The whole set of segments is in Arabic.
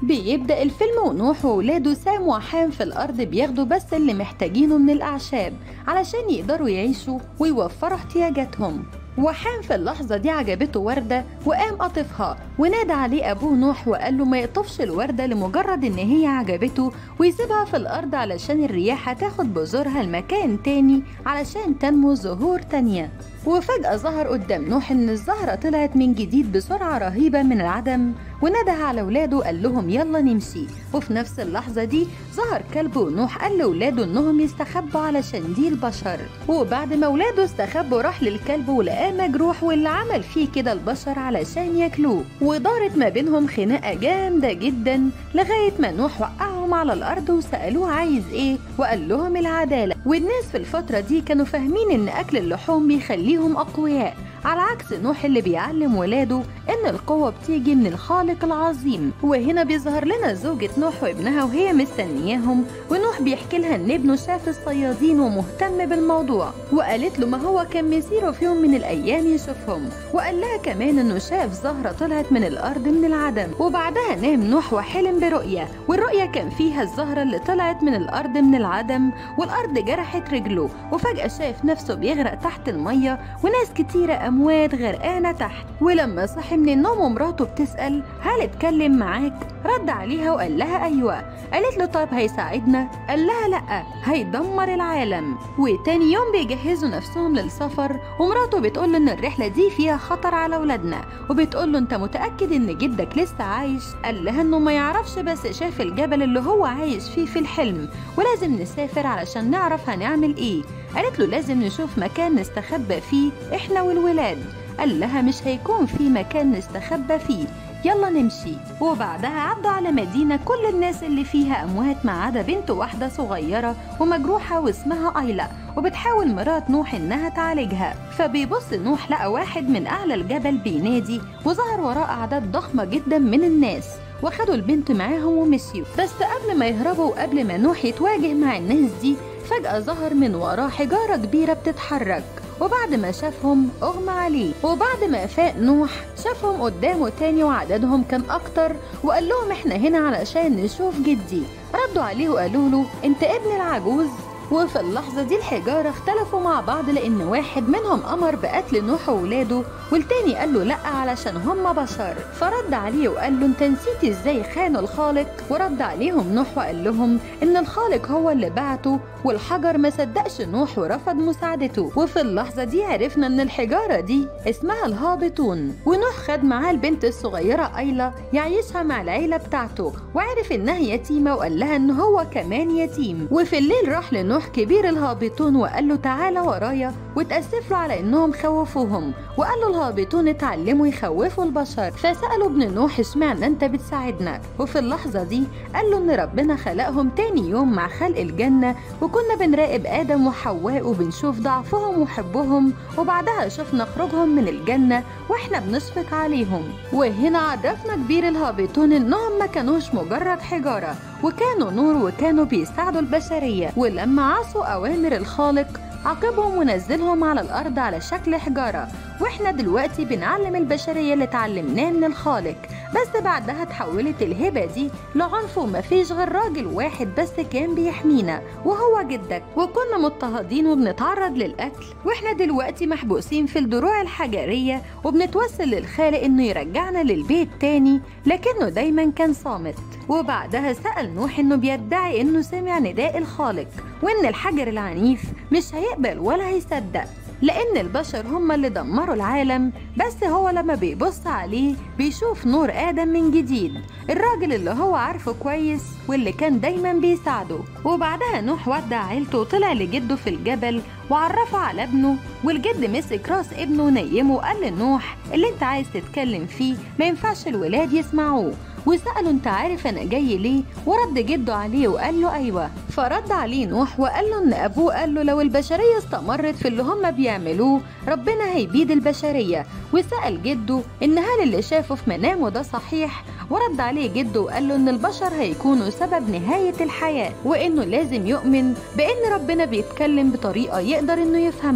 بيبدأ الفيلم ونوح وولاده سام وحام في الأرض بياخدوا بس اللي محتاجينه من الأعشاب علشان يقدروا يعيشوا ويوفروا احتياجاتهم. وحام في اللحظة دي عجبته وردة وقام قطفها ونادى عليه أبوه نوح وقال له ما يقطفش الوردة لمجرد إن هي عجبته ويسيبها في الأرض علشان الرياح هتاخد بذورها لمكان تاني علشان تنمو زهور تانية. وفجأة ظهر قدام نوح إن الزهرة طلعت من جديد بسرعة رهيبة من العدم ونده على ولاده وقال لهم يلا نمشي. وفي نفس اللحظة دي ظهر كلب ونوح قال لولاده إنهم يستخبوا علشان دي البشر. وبعد ما ولاده استخبوا راح للكلب ولقاه مجروح واللي عمل فيه كده البشر علشان ياكلوه. ودارت ما بينهم خناقة جامدة جدا لغاية ما نوح وقعهم على الأرض وسألوه عايز إيه وقال لهم العدالة. والناس في الفترة دي كانوا فاهمين إن أكل اللحوم بيخليهم أقوياء، على عكس نوح اللي بيعلم ولاده إن القوة بتيجي من الخالق العظيم. وهنا بيظهر لنا زوجة نوح وابنها وهي مستنياهم، ونوح بيحكي لها إن ابنه شاف الصيادين ومهتم بالموضوع، وقالت له ما هو كان مسيره في يوم من الأيام يشوفهم، وقال لها كمان إنه شاف زهرة طلعت من الأرض من العدم. وبعدها نام نوح وحلم برؤية، والرؤية كان فيها الزهرة اللي طلعت من الأرض من العدم والأرض جرحت رجله، وفجأة شاف نفسه بيغرق تحت المية وناس كتيرة أموات غرقانة تحت. ولما صحي من النوم ومراته بتسأل هل اتكلم معاك؟ رد عليها وقال لها أيوة. قالت له طب هيساعدنا؟ قال لها لأ، هيدمر العالم. وتاني يوم بيجهزوا نفسهم للسفر، ومراته بتقول له إن الرحلة دي فيها خطر على ولادنا، وبتقول له أنت متأكد إن جدك لسه عايش؟ قال لها إنه ما يعرفش بس شاف الجبل اللي هو عايش فيه في الحلم، ولازم نسافر علشان نعرف هنعمل إيه. قالت له لازم نشوف مكان نستخبى فيه إحنا والولاد. قال لها مش هيكون في مكان نستخبى فيه، يلا نمشي. وبعدها عدوا على مدينة كل الناس اللي فيها أموات ما عدا بنت واحدة صغيرة ومجروحة واسمها أيلا، وبتحاول مرات نوح إنها تعالجها. فبيبص نوح لقى واحد من أعلى الجبل بينادي، وظهر وراه أعداد ضخمة جدا من الناس، واخدوا البنت معاهم ومشيوا. بس قبل ما يهربوا وقبل ما نوح يتواجه مع الناس دي، فجأة ظهر من وراه حجارة كبيرة بتتحرك، وبعد ما شافهم اغمى عليه. وبعد ما فاق نوح شافهم قدامه تاني وعددهم كان اكتر، وقال لهم احنا هنا علشان نشوف جدي. ردوا عليه وقالوا له انت ابن العجوز. وفي اللحظة دي الحجارة اختلفوا مع بعض لأن واحد منهم أمر بقتل نوح وولاده، والتاني قال له لأ علشان هم بشر. فرد عليه وقال له انت نسيت ازاي خانوا الخالق؟ ورد عليهم نوح وقال لهم ان الخالق هو اللي بعته، والحجر ما صدقش نوح ورفض مساعدته. وفي اللحظة دي عرفنا ان الحجارة دي اسمها الهابطون. ونوح خد معاه البنت الصغيرة أيلا يعيشها مع العيلة بتاعته، وعرف انها يتيمة وقال لها ان هو كمان يتيم. وفي الليل راح لنوح كبير الهابطون وقال له تعالى ورايا، وتأسف له على انهم خوفوهم، وقال له الهابطون اتعلموا يخوفوا البشر. فسألوا ابن نوح اشمعنى انت بتساعدنا؟ وفي اللحظة دي قال له ان ربنا خلقهم تاني يوم مع خلق الجنة، وكنا بنراقب آدم وحواء وبنشوف ضعفهم وحبهم، وبعدها شفنا خروجهم من الجنة واحنا بنشفق عليهم. وهنا عرفنا كبير الهابطون انهم ما كانوش مجرد حجارة، وكانوا نور وكانوا بيساعدوا البشرية. ولما عصوا أوامر الخالق عاقبهم ونزلهم على الأرض على شكل حجارة، واحنا دلوقتي بنعلم البشرية اللي اتعلمناه من الخالق. بس بعدها اتحولت الهبة دي لعنف، ومفيش غير راجل واحد بس كان بيحمينا وهو جدك، وكنا مضطهدين وبنتعرض للقتل، واحنا دلوقتي محبوسين في الدروع الحجرية وبنتوسل للخالق انه يرجعنا للبيت تاني، لكنه دايما كان صامت. وبعدها سأل نوح انه بيدعي انه سمع نداء الخالق، وان الحجر العنيف مش هيقبل ولا هيصدق، لأن البشر هم اللي دمروا العالم، بس هو لما بيبص عليه بيشوف نور آدم من جديد، الراجل اللي هو عارفه كويس واللي كان دايما بيساعده. وبعدها نوح ودع عيلته وطلع لجده في الجبل وعرفه على ابنه، والجد مسك راس ابنه ونيمه وقال لنوح اللي انت عايز تتكلم فيه ما ينفعش الولاد يسمعوه. وسأله انت عارف انا جاي ليه؟ ورد جده عليه وقال له ايوه. فرد عليه نوح وقال له ان ابوه قال له لو البشرية استمرت في اللي هم بيعملوه ربنا هيبيد البشرية. وسأل جده ان هل اللي شافه في منامه ده صحيح؟ ورد عليه جده وقال له ان البشر هيكونوا سبب نهاية الحياة، وانه لازم يؤمن بان ربنا بيتكلم بطريقة يقدر انه يفهمها.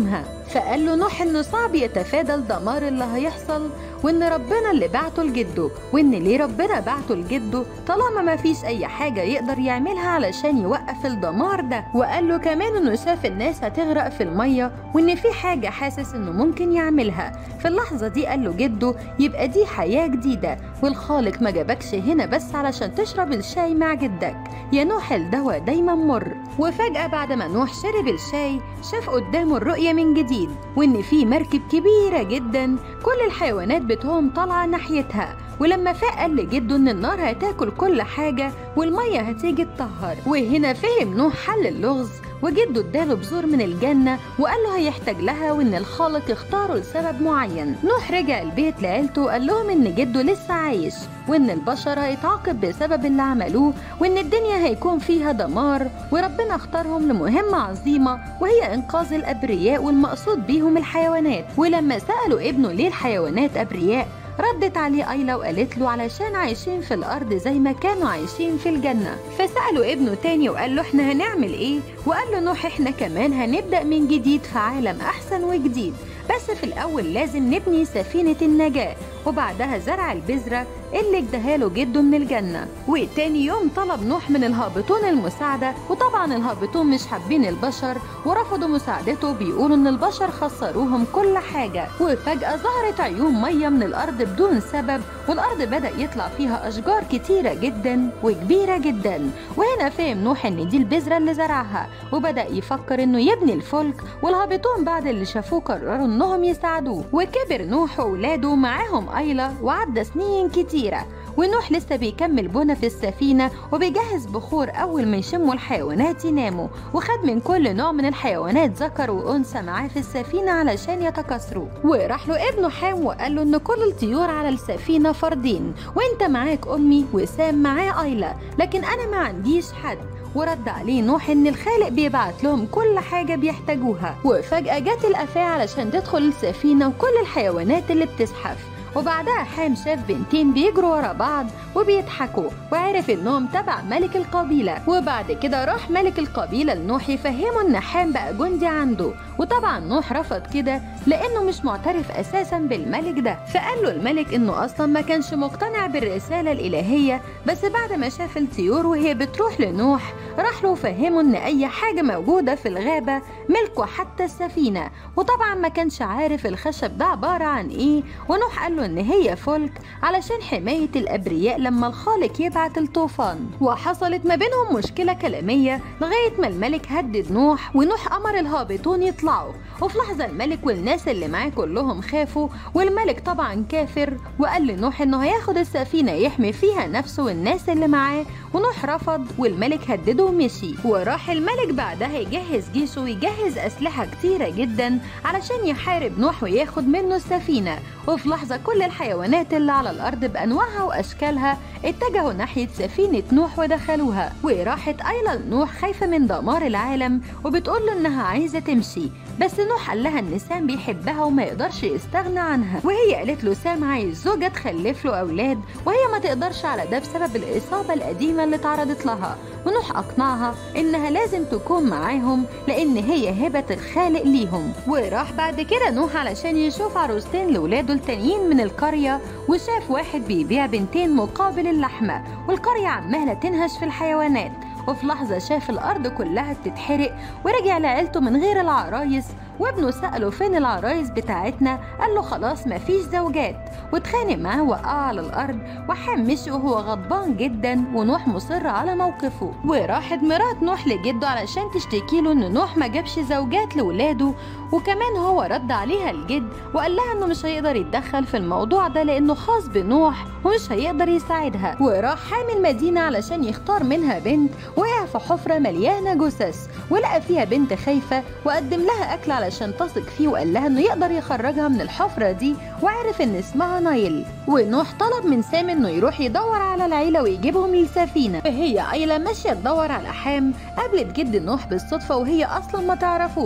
فقال له نوح انه صعب يتفادى الدمار اللي هيحصل، وان ربنا اللي بعته لجده، وان ليه ربنا بعته لجده طالما ما فيش اي حاجة يقدر يعملها علشان يوقف الدمار ده. وقال له كمان انه شاف الناس هتغرق في المية، وان في حاجة حاسس انه ممكن يعملها. في اللحظة دي قال له جده يبقى دي حياة جديدة، والخالق ما جابكش هنا بس علشان تشرب الشاي مع جدك، يا نوح الدواء دايما مر. وفجأة بعد ما نوح شرب الشاي شاف قدامه الرؤية من جديد، وان في مركب كبيرة جدا كل الحيوانات بتهم طالعة ناحيتها. ولما فاق قال لجده ان النار هتاكل كل حاجة والمية هتيجي تطهر. وهنا فهم نوح حل اللغز، وجده اداله بذور من الجنة وقال له هيحتاج لها، وان الخالق اختاره لسبب معين. نوح رجع البيت لعيلته وقال لهم ان جده لسه عايش، وان البشر هيتعاقب بسبب اللي عملوه، وان الدنيا هيكون فيها دمار، وربنا اختارهم لمهمة عظيمة وهي انقاذ الابرياء والمقصود بيهم الحيوانات. ولما سألوا ابنه ليه الحيوانات ابرياء، ردت عليه آيلا وقالت له علشان عايشين في الأرض زي ما كانوا عايشين في الجنة. فسألوا ابنه تاني وقال له احنا هنعمل ايه؟ وقال له نوح احنا كمان هنبدأ من جديد في عالم أحسن وجديد، بس في الأول لازم نبني سفينة النجاة، وبعدها زرع البذرة اللي اداها له جده من الجنة. وتاني يوم طلب نوح من الهابطون المساعدة، وطبعا الهابطون مش حابين البشر ورفضوا مساعدته، بيقولوا ان البشر خسروهم كل حاجة. وفجأة ظهرت عيون مية من الأرض بدون سبب، والأرض بدأ يطلع فيها أشجار كتيرة جدا وكبيرة جدا. وهنا فهم نوح ان دي البذرة اللي زرعها، وبدأ يفكر انه يبني الفلك. والهابطون بعد اللي شافوه قرروا انهم يساعدوه. وكبر نوح وولاده معاهم آيلا، وعدى سنين كتيرة، ونوح لسه بيكمل بنى في السفينة وبيجهز بخور أول ما يشموا الحيوانات يناموا. وخد من كل نوع من الحيوانات ذكر وأنثى معاه في السفينة علشان يتكاثروا. وراح له ابنه حام وقال له إن كل الطيور على السفينة فردين، وإنت معاك أمي وسام معاه آيلا، لكن أنا ما عنديش حد. ورد عليه نوح ان الخالق بيبعت لهم كل حاجة بيحتاجوها. وفجأة جت الأفاعي علشان تدخل السفينة وكل الحيوانات اللي بتزحف. وبعدها حام شاف بنتين بيجروا ورا بعض وبيضحكوا، وعرف انهم تبع ملك القبيلة. وبعد كده راح ملك القبيلة لنوح يفهمه ان حام بقى جندي عنده. وطبعا نوح رفض كده لانه مش معترف اساسا بالملك ده. فقال له الملك انه اصلا ما كانش مقتنع بالرسالة الالهية، بس بعد ما شاف الطيور وهي بتروح لنوح راح له وفهمه ان اي حاجة موجودة في الغابة ملكه حتى السفينة. وطبعا ما كانش عارف الخشب ده عبارة عن ايه. ونوح قال له ان هي فلك علشان حماية الابرياء لما الخالق يبعت الطوفان. وحصلت ما بينهم مشكلة كلامية لغاية ما الملك هدد نوح، ونوح امر الهابطون يطلعوا. وفي لحظة الملك والناس اللي معاه كلهم خافوا، والملك طبعا كافر وقال لنوح انه هياخد السفينة يحمي فيها نفسه والناس اللي معاه. ونوح رفض والملك هدده ومشي. وراح الملك بعدها يجهز جيشه ويجهز أسلحة كتيرة جدا علشان يحارب نوح وياخد منه السفينة. وفي لحظة كل الحيوانات اللي على الأرض بأنواعها وأشكالها اتجهوا ناحية سفينة نوح ودخلوها. وراحت آيلا لنوح خايفة من دمار العالم وبتقول له إنها عايزة تمشي، بس نوح قال لها إن سام بيحبها وما يقدرش يستغنى عنها. وهي قالت له سام عايز زوجة تخلف له أولاد، وهي ما تقدرش على ده بسبب الإصابة القديمة اللي تعرضت لها. ونوح أقنعها إنها لازم تكون معاهم لأن هي هبة الخالق ليهم. وراح بعد كده نوح علشان يشوف عروستين لولاده التانيين من القرية، وشاف واحد بيبيع بنتين مقابل اللحمة، والقرية عمالة تنهش في الحيوانات. وفي لحظة شاف الأرض كلها بتتحرق ورجع لعيلته من غير العرايس. وابنه سأله فين العرايس بتاعتنا؟ قال له خلاص مفيش زوجات. واتخانق معاه وقع على الأرض، وحام مشي وهو غضبان جدا، ونوح مصر على موقفه. وراحت مرات نوح لجده علشان تشتكي له ان نوح ما جابش زوجات لولاده، وكمان هو رد عليها الجد وقال لها انه مش هيقدر يتدخل في الموضوع ده لانه خاص بنوح ومش هيقدر يساعدها. وراح حامي المدينة علشان يختار منها بنت، وقع في حفرة مليانة جثث ولقى فيها بنت خايفة وقدم لها أكل علشان تثق فيه، وقال لها انه يقدر يخرجها من الحفرة دي، وعرف ان اسمها نايل. ونوح طلب من سام انه يروح يدور على العيلة ويجيبهم للسفينة. فهي آيلا ماشية تدور على حام قابلت جد نوح بالصدفة وهي اصلا ما تعرفوش،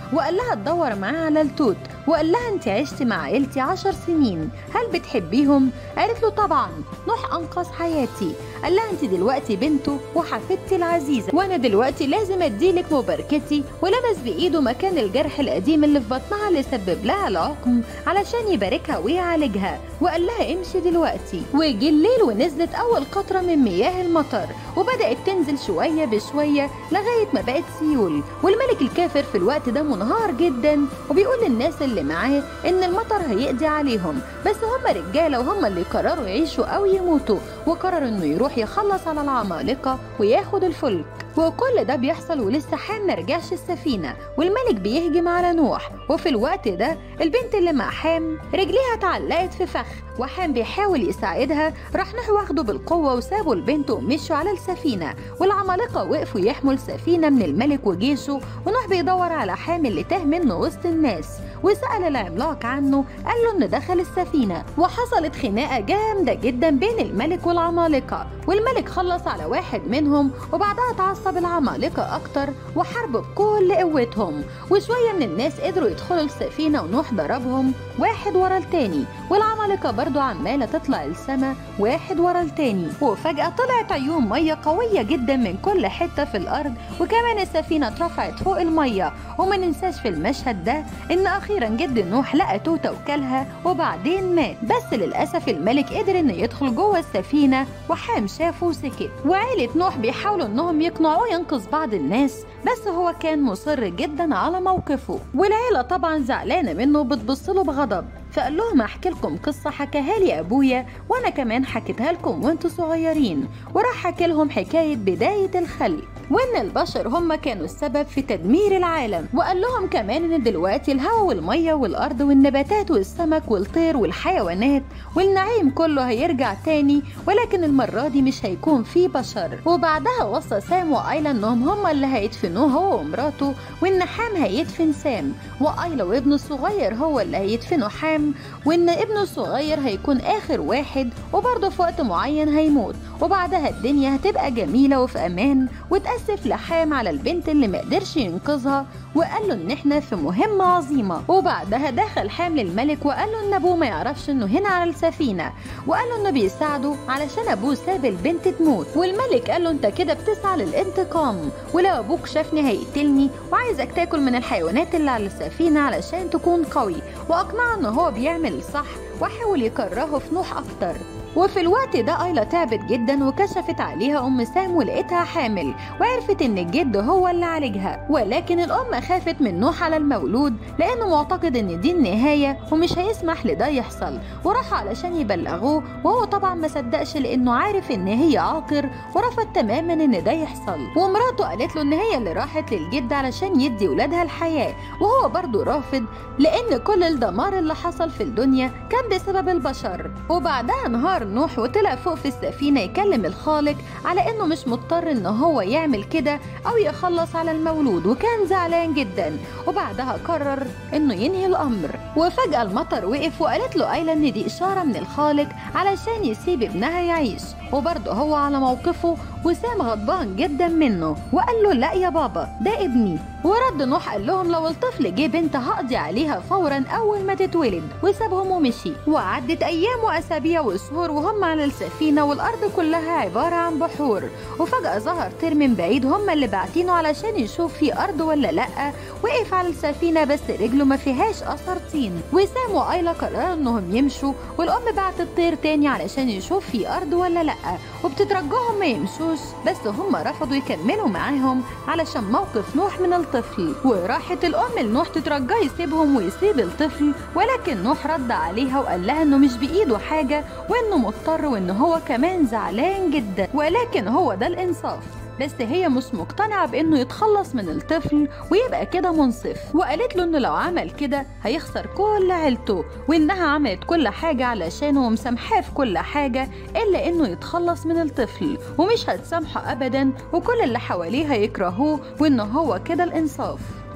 وقال لها تدور معاه على التوت، وقال لها انت عشتي مع عيلتي 10 سنين، هل بتحبيهم؟ قالت له طبعا، نوح انقذ حياتي. قال لها انت دلوقتي بنته وحفيدتي العزيزه، وانا دلوقتي لازم اديلك مباركتي، ولمس بايده مكان الجرح القديم اللي في بطنها اللي سبب لها العقم علشان يباركها ويعالجها، وقال لها امشي دلوقتي. وجه الليل ونزلت اول قطره من مياه المطر، وبدات تنزل شويه بشويه لغايه ما بقت سيول. والملك الكافر في الوقت ده منهار جدا، وبيقول للناس اللي معاه ان المطر هيقضي عليهم، بس هم رجاله وهم اللي قرروا يعيشوا او يموتوا، وقرر انه يروح يخلص على العمالقه وياخد الفلك. وكل ده بيحصل ولسه حام مرجعش السفينة، والملك بيهجم على نوح. وفي الوقت ده البنت اللي مع حام رجليها اتعلقت في فخ، وحام بيحاول يساعدها، راح نوح واخده بالقوة وسابوا البنت ومشوا على السفينة. والعمالقة وقفوا يحموا السفينة من الملك وجيشه، ونوح بيدور على حام اللي تاه منه وسط الناس، وسأل العملاق عنه، قال له ان دخل السفينة. وحصلت خناقة جامدة جدا بين الملك والعمالقة، والملك خلص على واحد منهم، وبعدها اتعصب العمالقة اكتر وحاربوا بكل قوتهم. وشوية من الناس قدروا يدخلوا السفينة، ونوح ضربهم واحد ورا التاني، والعمالقة برضو عمالة تطلع السما واحد ورا التاني. وفجأة طلعت عيون مية قوية جدا من كل حتة في الارض، وكمان السفينة اترفعت فوق المية. وما ننساش في المشهد ده ان اخيرا جد نوح لقى توتة وكلها وبعدين مات. بس للاسف الملك قدر انه يدخل جوه السفينة، وحام شافه وسكت. وعيلة نوح بيحاولوا انهم يقنعوه ينقذ بعض الناس، بس هو كان مصر جدا على موقفه. والعيلة طبعا زعلانة منه بتبصله بغضب، فقال لهم احكي لكم قصة حكاها لي ابويا، وانا كمان حكيتها لكم وانتوا صغيرين. وراح حكي لهم حكاية بداية الخلق، وان البشر هم كانوا السبب في تدمير العالم. وقال لهم كمان ان دلوقتي الهواء والمية والارض والنباتات والسمك والطير والحيوانات والنعيم كله هيرجع تاني، ولكن المرة دي مش هيكون فيه بشر. وبعدها وصى سام وآيلا انهم هم اللي هيدفنوه هو ومراته، وان حام هيدفن سام، وآيلا وابنه الصغير هو اللي هيدفنوا حام، وان ابنه الصغير هيكون اخر واحد، وبرضه في وقت معين هيموت. وبعدها الدنيا هتبقى جميلة وفي امان. وتأسف لحام على البنت اللي مقدرش ينقذها، وقال له ان احنا في مهمة عظيمة. وبعدها دخل حام للملك وقال له ان ابوه ما يعرفش انه هنا على السفينة، وقال له انه بيساعده علشان ابوه ساب البنت تموت. والملك قال له انت كده بتسعى للانتقام، ولو ابوك شافني هيقتلني، وعايزك تاكل من الحيوانات اللي على السفينة علشان تكون قوي. واقنعه ان هو بيعمل الصح، وحاول يكرهه في نوح اكتر. وفي الوقت ده آيلا تعبت جدا، وكشفت عليها ام سام ولقيتها حامل، وعرفت ان الجد هو اللي عالجها. ولكن الام خافت من نوح على المولود، لانه معتقد ان دي النهايه ومش هيسمح لده يحصل. وراح علشان يبلغوه، وهو طبعا ما صدقش لانه عارف ان هي عاقر، ورفض تماما ان ده يحصل. ومراته قالت له ان هي اللي راحت للجد علشان يدي ولادها الحياه، وهو برضه رافض، لان كل الدمار اللي حصل في الدنيا كان بسبب البشر. وبعدها انهار نوح وطلع فوق في السفينة يكلم الخالق على انه مش مضطر ان هو يعمل كده او يخلص على المولود، وكان زعلان جدا. وبعدها قرر انه ينهي الامر. وفجأة المطر وقف، وقالت له آيلا ان دي اشارة من الخالق علشان يسيب ابنها يعيش، وبرضه هو على موقفه. وسام غضبان جدا منه وقال له لا يا بابا ده ابني. ورد نوح قال لهم لو الطفل جه بنت هقضي عليها فورا اول ما تتولد، وسابهم ومشي. وعدت ايام واسابيع وشهور وهم على السفينه، والارض كلها عباره عن بحور. وفجاه ظهر طير من بعيد هم اللي باعتينه علشان يشوف في ارض ولا لا. وقف على السفينه بس رجله ما فيهاش اثر طين. وسام وآيلا قرروا انهم يمشوا، والام بعتت طير تاني علشان يشوف في ارض ولا لا، وبتترجاهم ما يمشوش، بس هم رفضوا يكملوا معاهم علشان موقف نوح من الطفل. وراحت الام لنوح تترجاه يسيبهم ويسيب الطفل، ولكن نوح رد عليها وقال لها انه مش بايده حاجه، وانه مضطر، وان هو كمان زعلان جدا، ولكن هو ده الانصاف. بس هي مش مقتنعة بانه يتخلص من الطفل ويبقى كده منصف. وقالت له انه لو عمل كده هيخسر كل عيلته، وانها عملت كل حاجة علشانه ومسامحاه في كل حاجة الا انه يتخلص من الطفل، ومش هتسامحه ابدا، وكل اللي حواليه هيكرهوه، وانه هو كده الانصاف.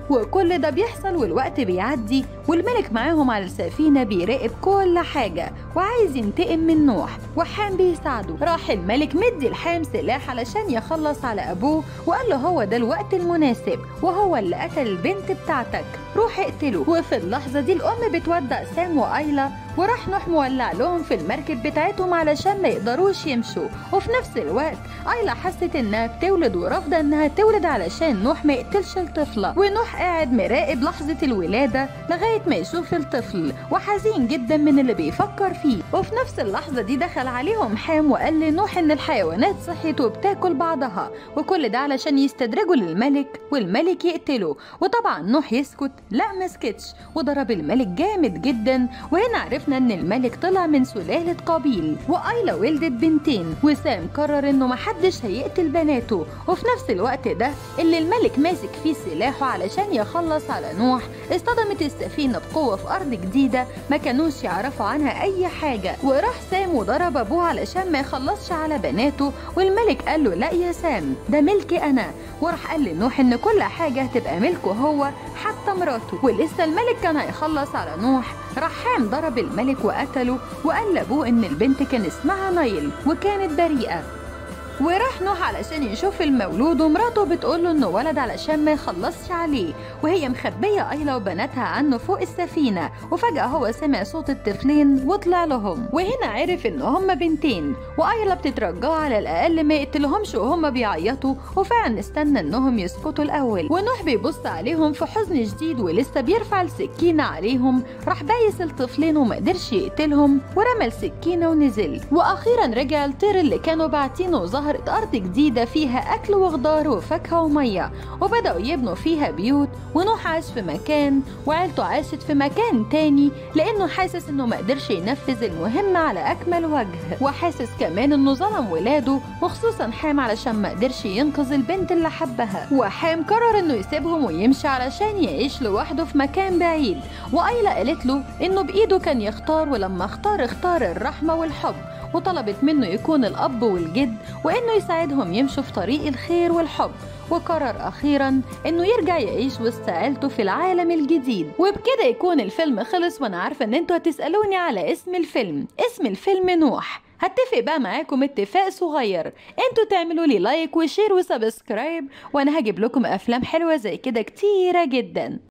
وكل ده بيحصل والوقت بيعدي، والملك معاهم على السفينة بيراقب كل حاجة وعايز ينتقم من نوح، وحام بيساعده. راح الملك مدي لحام سلاح علشان يخلص على أبوه، وقال له هو ده الوقت المناسب وهو اللي قتل البنت بتاعتك، روح اقتله. وفي اللحظة دي الأم بتودع سام وآيلا، وراح نوح مولع لهم في المركب بتاعتهم علشان ما يقدروش يمشوا. وفي نفس الوقت آيلا حست انها بتولد ورافضة انها تولد علشان نوح ما يقتلش الطفلة، ونوح قاعد مراقب لحظة الولادة لغاية ما يشوف الطفل وحزين جدا من اللي بيفكر فيه. وفي نفس اللحظة دي دخل عليهم حام وقال لنوح ان الحيوانات صحيت وبتاكل بعضها، وكل ده علشان يستدرجوا للملك والملك يقتله. وطبعا نوح يسكت؟ لا، ما سكتش وضرب الملك جامد جدا. وهنا عرفنا ان الملك طلع من سلالة قابيل، وآيلا ولدت بنتين، وسام قرر انه محدش هيقتل بناته. وفي نفس الوقت ده اللي الملك ماسك فيه سلاحه علشان يخلص على نوح، اصطدمت السفينة بقوة في أرض جديدة ما كانوش يعرفوا عنها أي حاجة، وراح سام وضرب أبوه علشان ما يخلصش على بناته. والملك قال له لا يا سام، ده ملكي أنا. وراح قال لنوح إن كل حاجة هتبقى ملكه هو حتى مراته. ولسه الملك كان هيخلص على نوح، راح حام ضرب الملك وقتله، وقال لأبوه إن البنت كان اسمها نايل وكانت بريئة. وراح نوح علشان يشوف المولود، ومراته بتقوله انه ولد علشان ما يخلصش عليه، وهي مخبيه آيلا وبناتها عنه فوق السفينه. وفجاه هو سمع صوت الطفلين وطلع لهم، وهنا عرف ان هما بنتين. وآيلا بتترجاه على الاقل ما يقتلهمش وهما بيعيطوا، وفعلا استنى انهم يسكتوا الاول. ونوح بيبص عليهم في حزن شديد ولسه بيرفع السكينه عليهم، راح بايس الطفلين وما قدرش يقتلهم ورمى السكينه ونزل. واخيرا رجع الطير اللي كانوا باعتينه، ظهرت أرض جديدة فيها أكل وخضار وفاكهة ومية، وبدأوا يبنوا فيها بيوت. ونوح عاش في مكان وعيلته عاشت في مكان تاني، لأنه حاسس إنه مقدرش ينفذ المهمة على أكمل وجه، وحاسس كمان إنه ظلم ولاده وخصوصا حام علشان مقدرش ينقذ البنت اللي حبها. وحام قرر إنه يسيبهم ويمشي علشان يعيش لوحده في مكان بعيد. وآيلا قالت له إنه بإيده كان يختار، ولما اختار الرحمة والحب، وطلبت منه يكون الأب والجد وإنه يساعدهم يمشوا في طريق الخير والحب. وقرر أخيرا إنه يرجع يعيش وسط عيلته في العالم الجديد. وبكده يكون الفيلم خلص، وأنا عارفة إن انتوا هتسألوني على اسم الفيلم. اسم الفيلم نوح. هتفق بقى معاكم اتفاق صغير، انتوا تعملوا لي لايك وشير وسبسكرايب، وانا هجيب لكم افلام حلوة زي كده كتيرة جدا.